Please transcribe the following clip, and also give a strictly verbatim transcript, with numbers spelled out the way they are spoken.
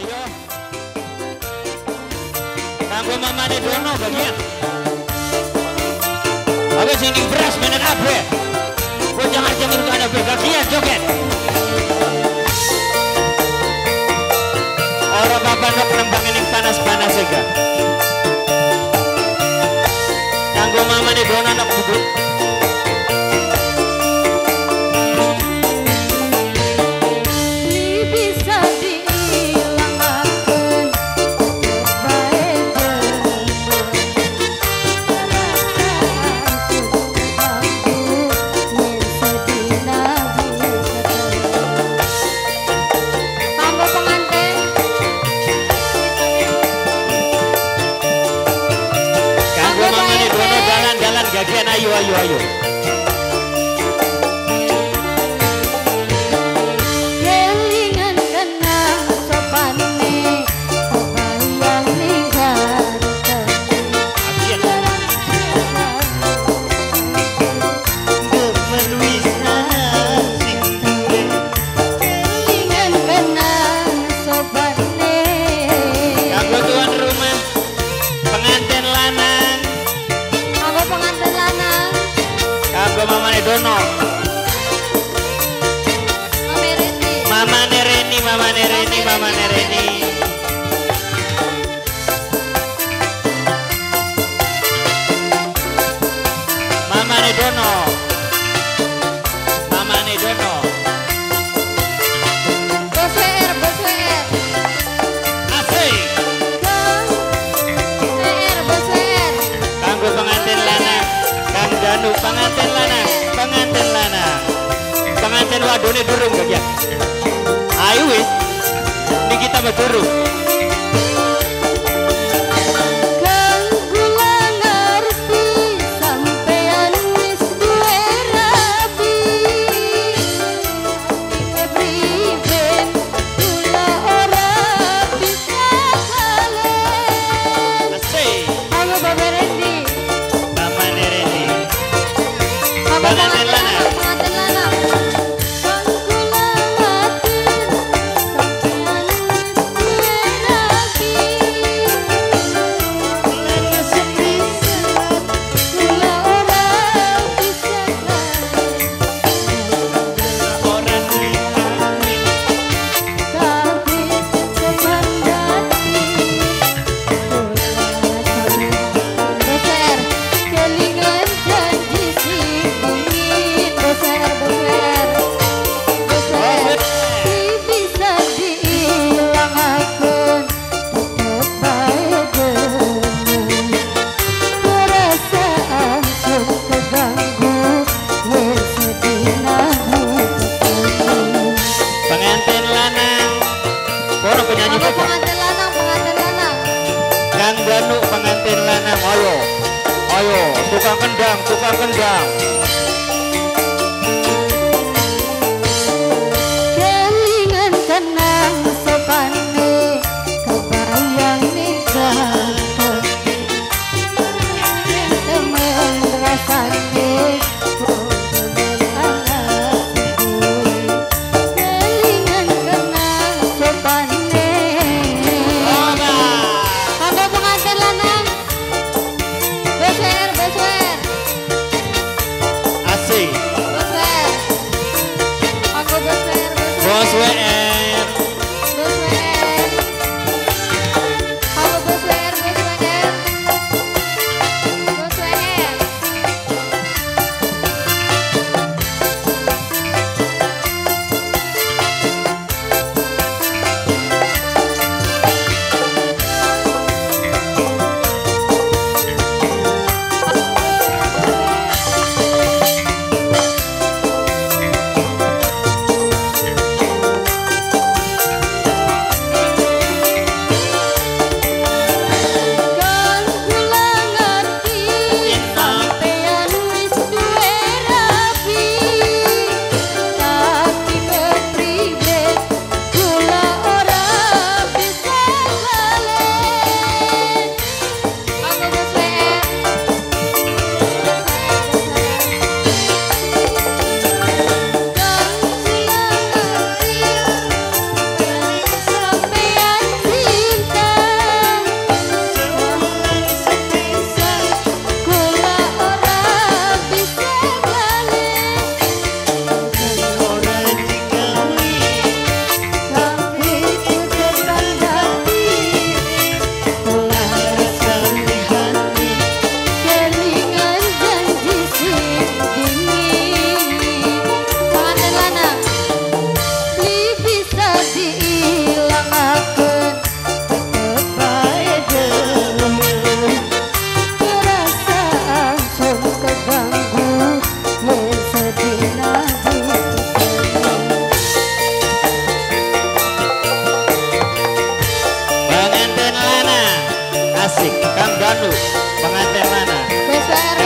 Ayo. Kanggo mamane Dono bagian. Apa sing ning beras menen abe. Bocah aja untuk ada bagian joget. Ora bapak nok nembang ning panas-panas juga. Kanggo mamane Dono nok budut. Gagian ayo ayo ayo. Kelingan kena sopane kebayang lingkar kelingan kena sopane. Kanggo tuan rumah pengantin lanang. Kanggo pengantin lanang. Kanggo mamane Dono. Mamane Reni, mamane Reni, mamane Reni. Mamane Dono. Mamane Dono. Bos W R, bos W R. Asik. W R, bos W R. Kanggo pengantin lanang. Kang Danu pengantin lanang, pengantin lanang. Pengantin wadone durung bagian. Ayo wis. Ini kita berdurung. Kang kula ngerti sampean wis duwe rabi. Priben kula ora bisa kalen. Asik. Halo Bapak Rendi. Mamane Reni. Halo Pengantin lanang. pengantin lanang. Kang kula matur sampean wis duwe rabi. Kula ora bisa kalen. Orang Tapi semandati Boser, kelingan janji si mungkin Boser, boser Boser, si bisa diilangkan Tetap baik dengan perasaan sung keganggu Wes sedina ketemu. pengantin lanang. Kono penyanyi Apa bapak. pengantin lanang, pengantin lanang. Kang Danu pengantin lanang. Ayo. Ayo, tukang kendang, tukang kendang. Kelingan tenang sopane kebayang nikah temen rasane kelingan tenang sopane. Kanggo pengantin lanang. Beser, beser. asik. Kang Danu pengantin lanang. Besok